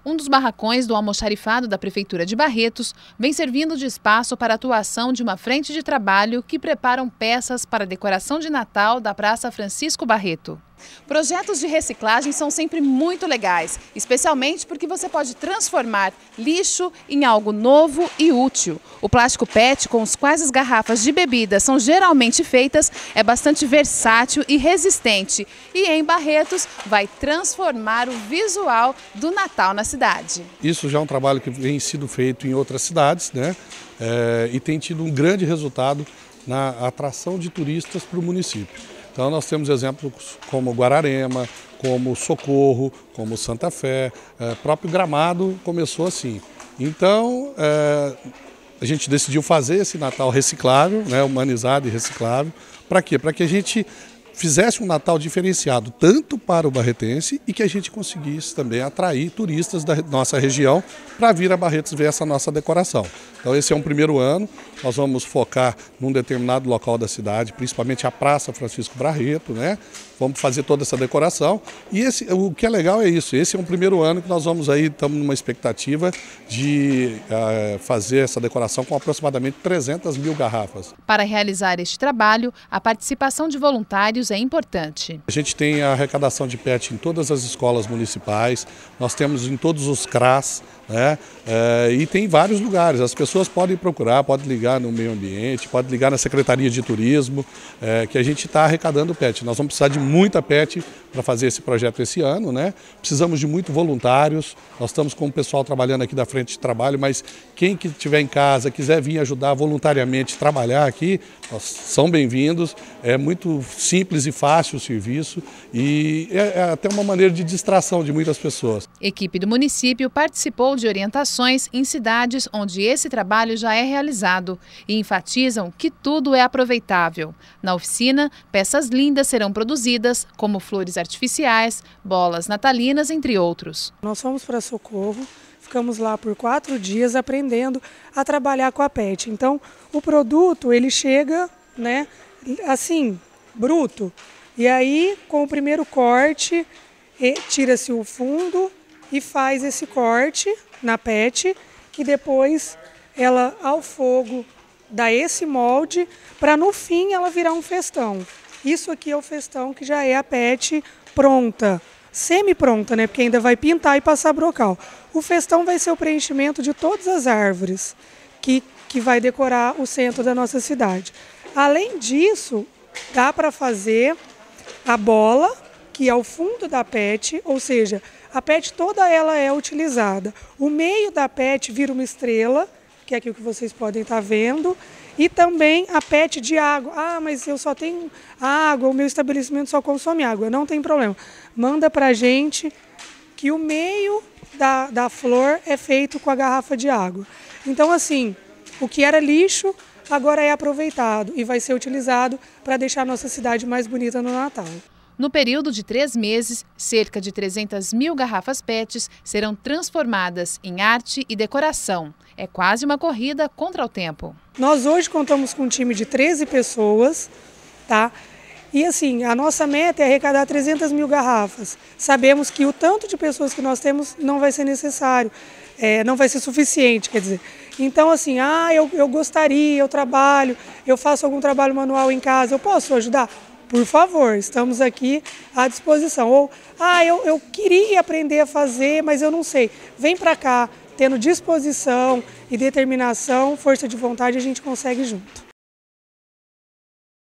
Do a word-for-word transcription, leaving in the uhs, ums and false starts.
Um dos barracões do almoxarifado da Prefeitura de Barretos vem servindo de espaço para a atuação de uma frente de trabalho que preparam peças para a decoração de Natal da Praça Francisco Barreto. Projetos de reciclagem são sempre muito legais, especialmente porque você pode transformar lixo em algo novo e útil. O plástico P E T, com os quais as garrafas de bebida são geralmente feitas, é bastante versátil e resistente. E em Barretos vai transformar o visual do Natal na cidade. Isso já é um trabalho que vem sido feito em outras cidades, né? É, e tem tido um grande resultado na atração de turistas para o município. Então nós temos exemplos como Guararema, como Socorro, como Santa Fé, é, próprio Gramado começou assim. Então é, a gente decidiu fazer esse Natal reciclável, né, humanizado e reciclável. Para quê? Para que a gente fizesse um Natal diferenciado tanto para o barretense e que a gente conseguisse também atrair turistas da nossa região para vir a Barretos ver essa nossa decoração. Então esse é um primeiro ano, nós vamos focar num determinado local da cidade, principalmente a Praça Francisco Barreto, né? Vamos fazer toda essa decoração e esse, o que é legal é isso, esse é um primeiro ano que nós vamos aí, estamos numa expectativa de uh, fazer essa decoração com aproximadamente trezentas mil garrafas. Para realizar este trabalho, a participação de voluntários é importante. A gente tem a arrecadação de P E T em todas as escolas municipais, nós temos em todos os C R A S, né? É, e tem vários lugares, as pessoas podem procurar, podem ligar no meio ambiente, podem ligar na Secretaria de Turismo, é, que a gente está arrecadando P E T. Nós vamos precisar de muita P E T para fazer esse projeto esse ano, né? Precisamos de muito voluntários, nós estamos com o pessoal trabalhando aqui da frente de trabalho, mas quem que estiver em casa, quiser vir ajudar voluntariamente, trabalhar aqui, são bem-vindos, é muito simples e fácil o serviço e é, é até uma maneira de distração de muitas pessoas. Equipe do município participou de orientações em cidades onde esse trabalho já é realizado e enfatizam que tudo é aproveitável. Na oficina, peças lindas serão produzidas, como flores artificiais, bolas natalinas, entre outros. Nós fomos para Socorro, ficamos lá por quatro dias aprendendo a trabalhar com a P E T. Então, o produto ele chega, né, assim, bruto. E aí, com o primeiro corte, tira-se o fundo e faz esse corte na P E T, que depois ela ao fogo dá esse molde para no fim ela virar um festão. Isso aqui é o festão que já é a P E T pronta, semi-pronta, né? Porque ainda vai pintar e passar brocal. O festão vai ser o preenchimento de todas as árvores que, que vai decorar o centro da nossa cidade. Além disso, dá para fazer a bola, que é o fundo da P E T, ou seja, a P E T toda ela é utilizada. O meio da P E T vira uma estrela, que é aquilo que vocês podem estar vendo, e também a P E T de água. Ah, mas eu só tenho água, o meu estabelecimento só consome água. Não tem problema. Manda para a gente que o meio da, da flor é feito com a garrafa de água. Então, assim, o que era lixo agora é aproveitado e vai ser utilizado para deixar a nossa cidade mais bonita no Natal. No período de três meses, cerca de trezentas mil garrafas P E Ts serão transformadas em arte e decoração. É quase uma corrida contra o tempo. Nós hoje contamos com um time de treze pessoas, tá? E assim, a nossa meta é arrecadar trezentas mil garrafas. Sabemos que o tanto de pessoas que nós temos não vai ser necessário, é, não vai ser suficiente, quer dizer. Então assim, ah, eu, eu gostaria, eu trabalho, eu faço algum trabalho manual em casa, eu posso ajudar? Por favor, estamos aqui à disposição. Ou, ah, eu, eu queria aprender a fazer, mas eu não sei. Vem para cá, tendo disposição e determinação, força de vontade, a gente consegue junto.